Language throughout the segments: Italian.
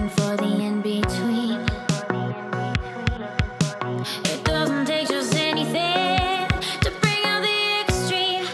looking for the in-between. It doesn't take just anything to bring out the extreme.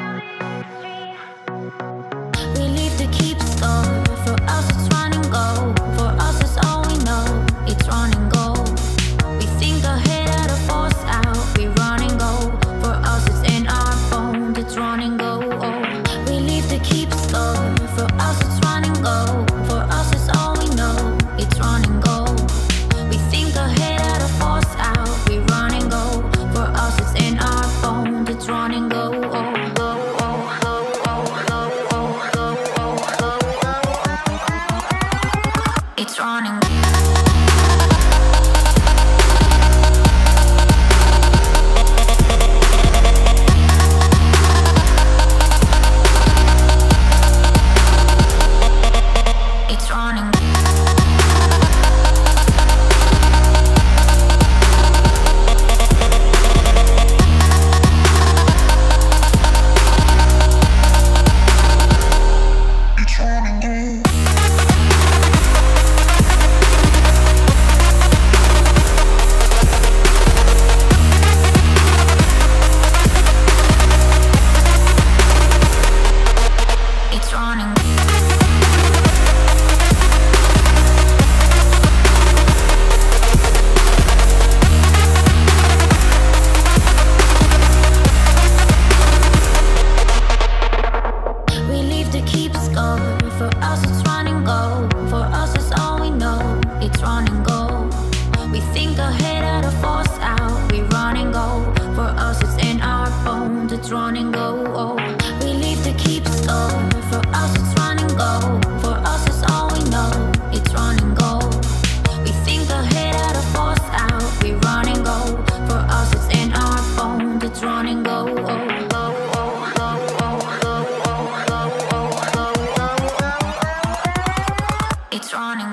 We leave to keep score. For us it's run and go. For us it's all we know. It's run and go. We think ahead how to force out. We run and go. For us it's in our bones. It's run and go. We leave to keep score. For us it's run and go. For us it's all we know. It's run and go. We think ahead how to force out. We run and go. For us it's in our bones. It's run and go. It's running. It's running. It's running. We leave to keep score. For us it's run and go. For us it's all we know. It's run and go. We think ahead how to force out. We run and go. For us it's in our bones. It's run and go. We leave to keep score. For us it's run and go. For us it's all we know. It's run and go. We think ahead how to force out. We run and go. For us it's in our bones. It's run and go. It's running.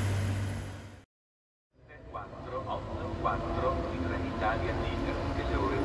di Trenitalia di Termine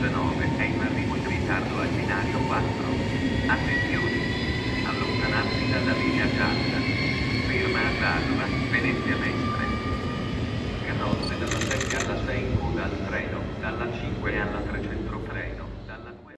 9 è in arrivo in ritardo al binario 4. Attenzione! Allontanarsi dalla linea gialla. Ferma a Padova, Venezia Mestre. Carrozze dalla 7 alla 6 in coda al treno, dalla 5 alla 300 treno, dalla 2...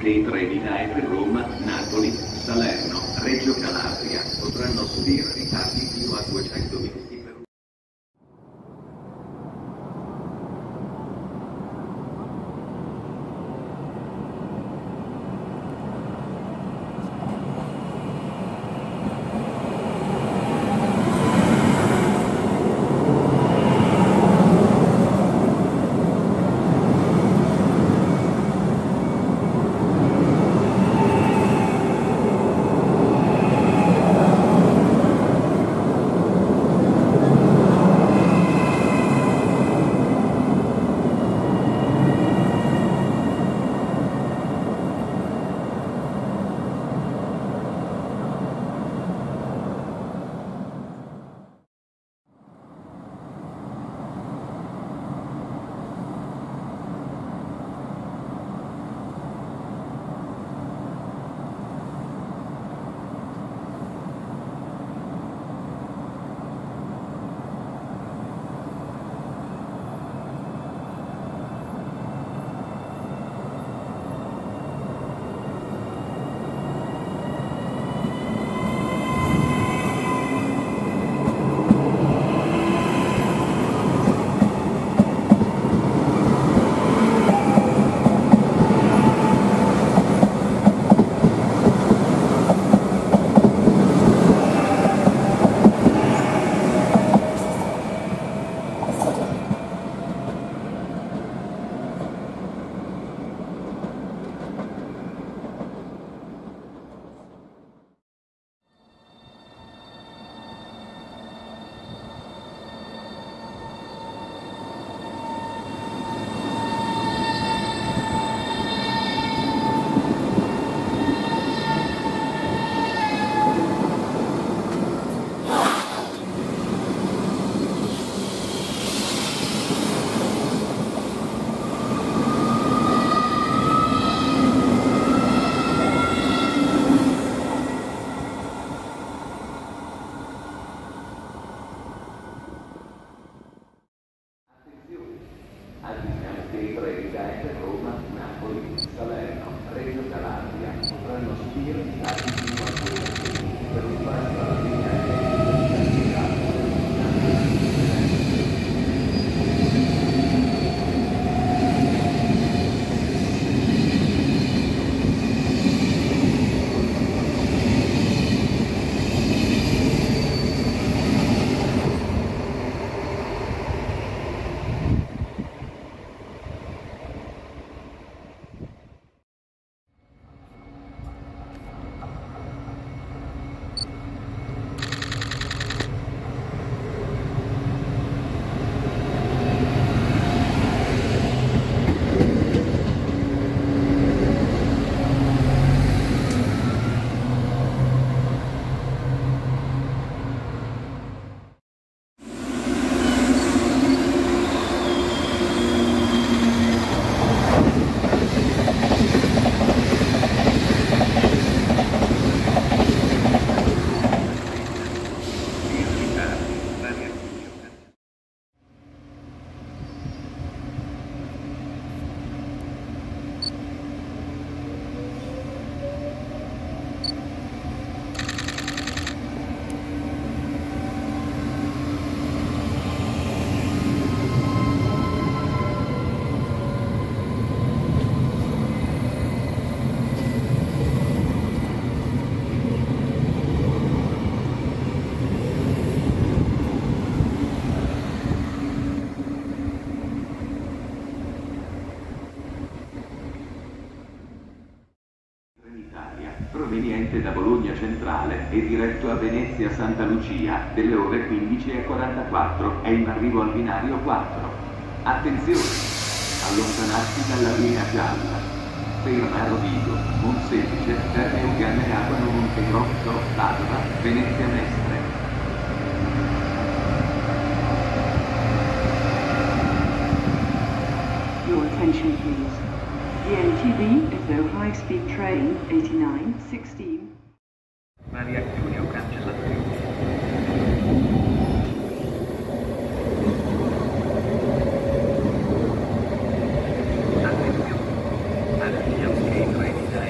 anche i treni da e per Roma, Napoli, Salerno, Reggio Calabria potranno subire ritardi fino a 200 minuti per Roma, Napoli, Salerno, Reggio Calabria potranno subire ritardi fino a 200 minuti per il passo alla linea. Proveniente da Bologna Centrale e diretto a Venezia Santa Lucia delle ore 15:44 è in arrivo al binario 4. Attenzione! Allontanarsi dalla linea gialla. Ferma a Rovigo, Monsemplice, Terme Euganea, Abano, Montegrosso, Padova, Venezia Mestre. Your attention please. The NTV is the high-speed train 8916. Variazioni o cancellazioni. Attenzione! Alla linea che i treni da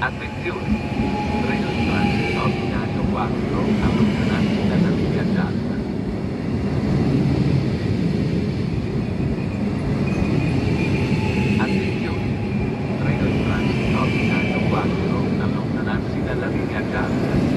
Attenzione! Treno in transito a binario 4, allontanarsi dalla linea gialla. Attenzione! Treno in transito a binario 4, allontanarsi dalla linea gialla.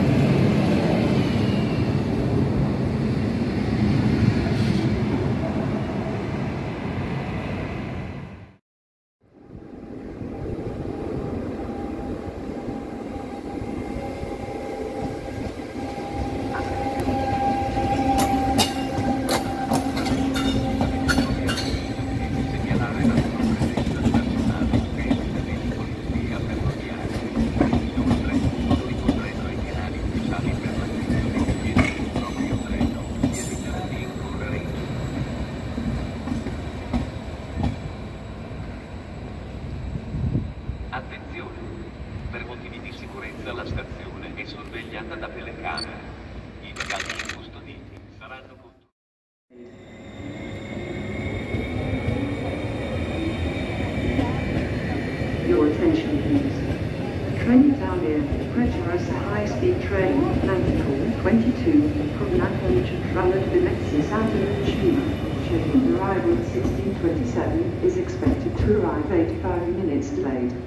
Attenzione! Per motivi di sicurezza la stazione è sorvegliata da telecamere. I bagagli custoditi saranno Your attention please. Train Italia, Preterus high-speed train, Nantico 22, from Napoli to Trapani Venezia Santa Lucina, scheduled arrival at 16:27, is expected to arrive 85 minutes delayed.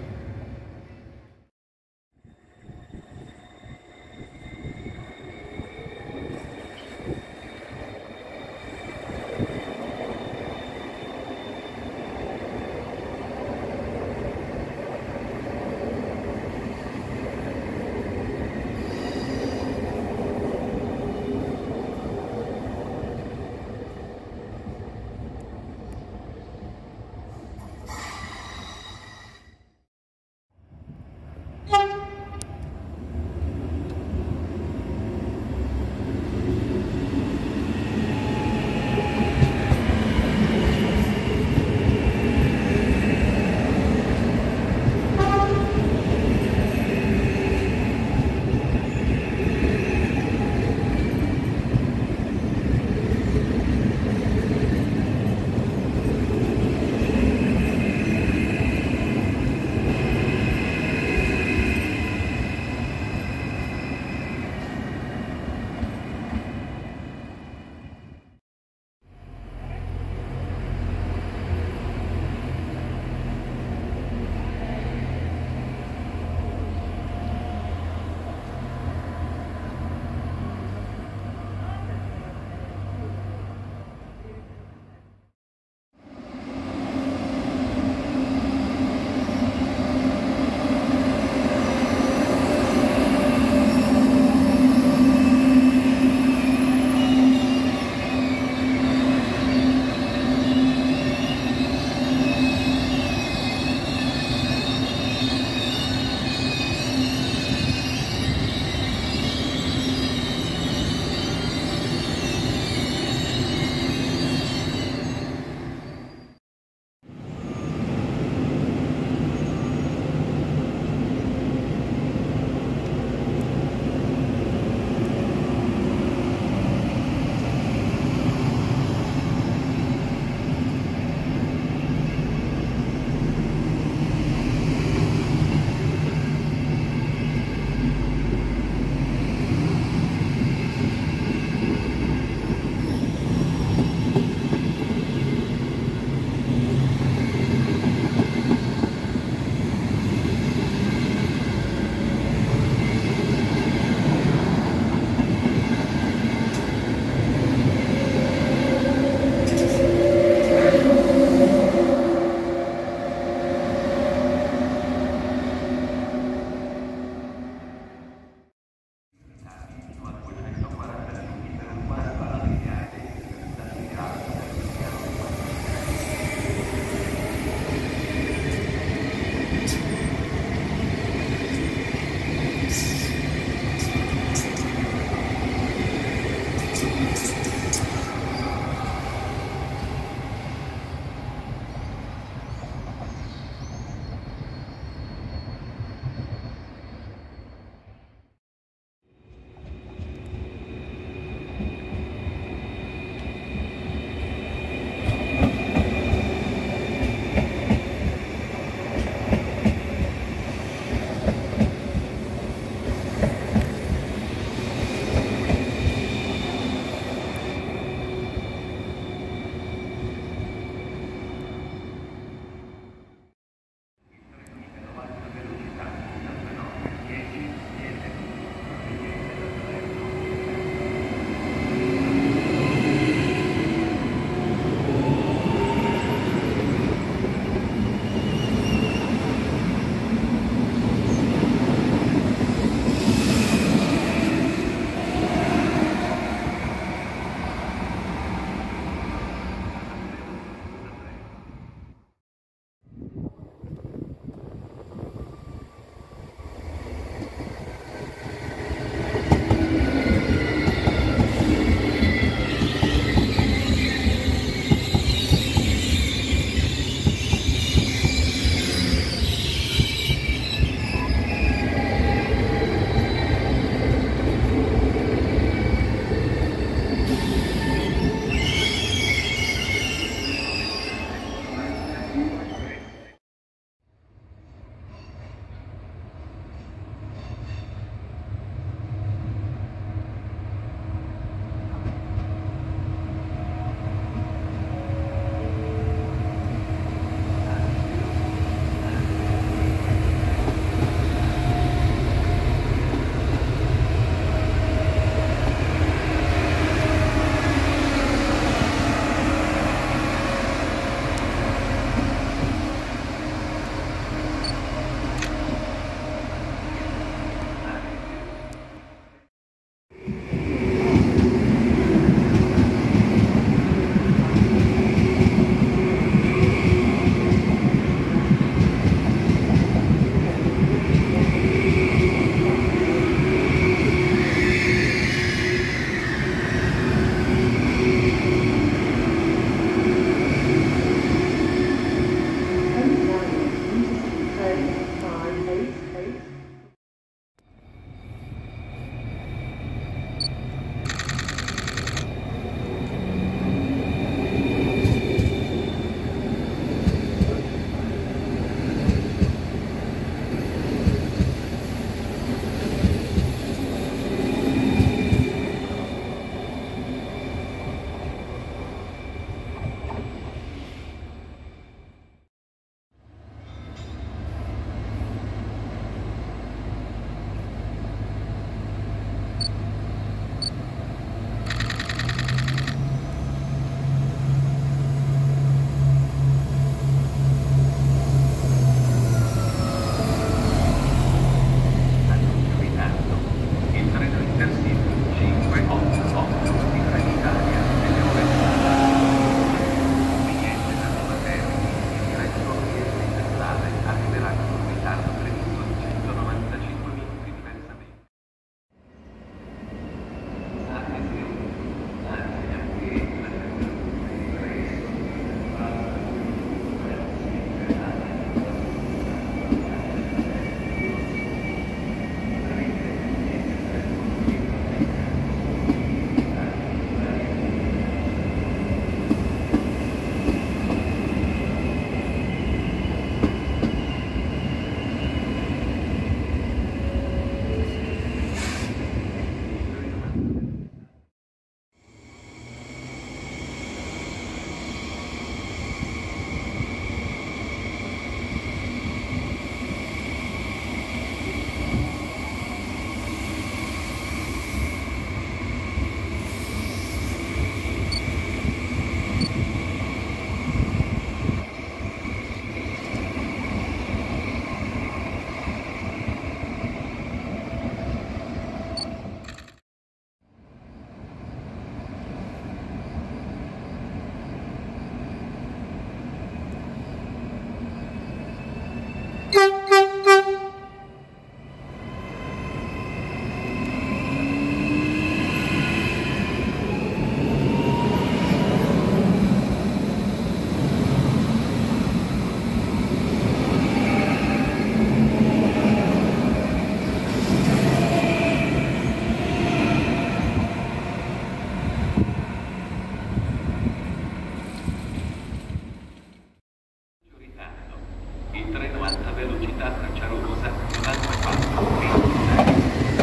Il treno a alta velocità Frecciarossa non ha mai fatto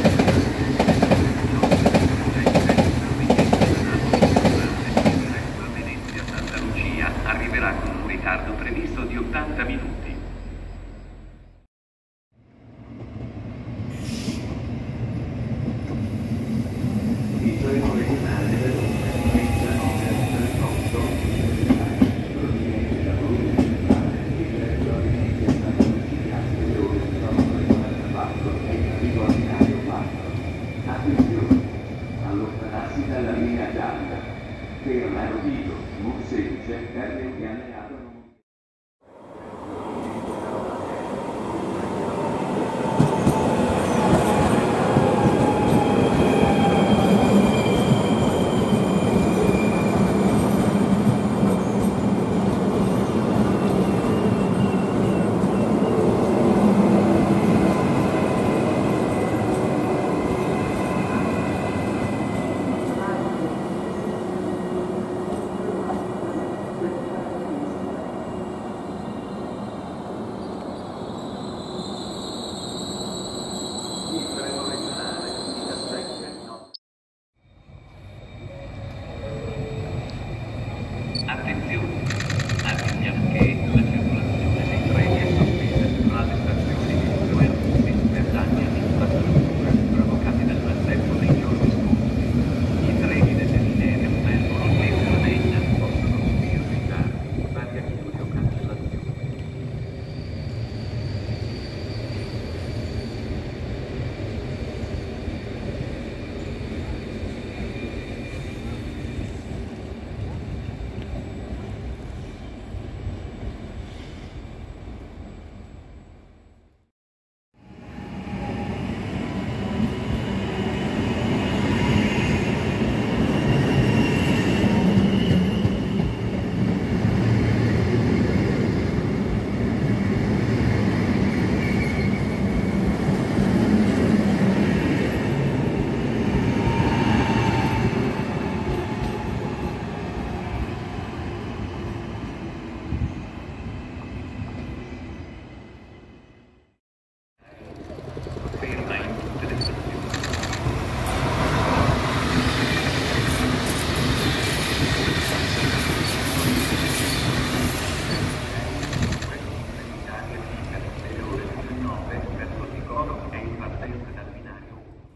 a Venezia Santa Lucia arriverà con un ritardo previsto di 80 minuti. Il treno regionale allontanarsi dalla linea gialla, ferma Rovigo, Mursevice, perde un pianerato. Attenzione, avvertiamo che la circolazione dei treni è sospesa tra le stazioni di Buenos per danni all'infrastruttura provocati dal maltempo dei giorni scorsi. I treni delle linee del Melbourne e Sardegna possono subire ritardi, variazioni o cancellazioni. Ferma in tutte le stazioni. L'Italia libera le ore 19 verso Ticolo è in partenza dal binario.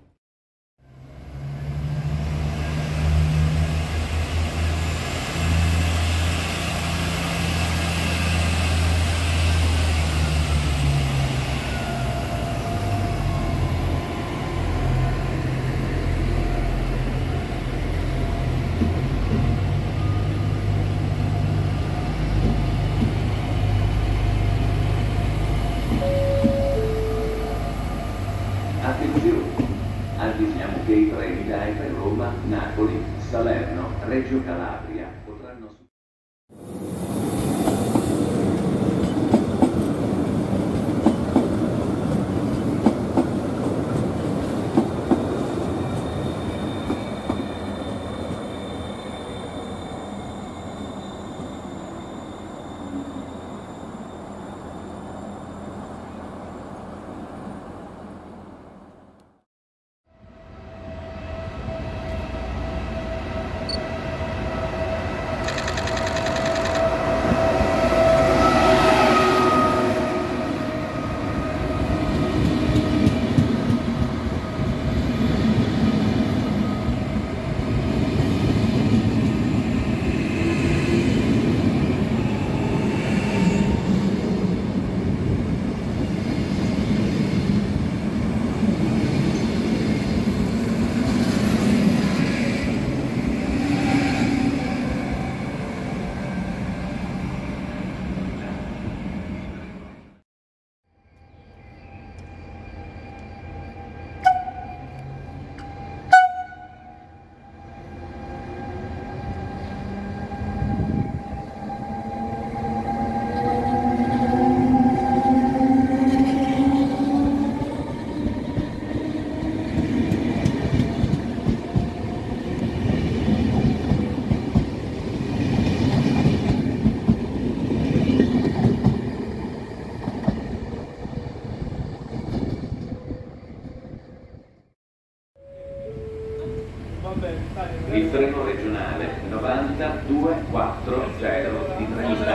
Attenzione, avvisiamo che i treni da Roma, Napoli, Salerno, Reggio Calabria potranno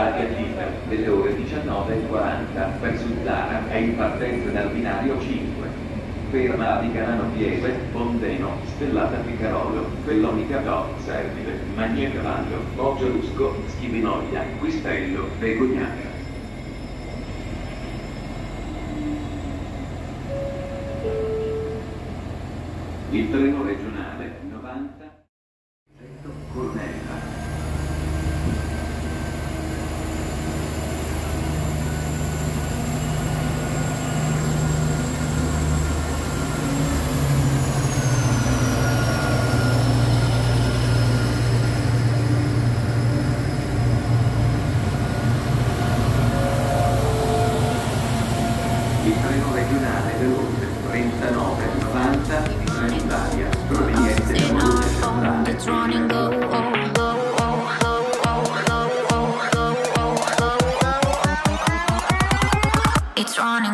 Target delle ore 19:40 per Suzzara è in partenza dal binario 5. Ferma a Vicarano Pieve, Bondeno, Stellata Picarolo, Fellonica Do, Servile, Magnecavallo, Poggio Rusco, Schivinoia, Quistello, Begognaga. Il treno regionale 90 Cornella. Il treno regionale veloce 3990 di Trenitalia proveniente da Bologna Centrale. It's running go. It's running.